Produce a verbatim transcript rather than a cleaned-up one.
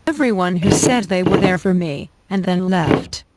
Everyone who said they were there for me, and then left.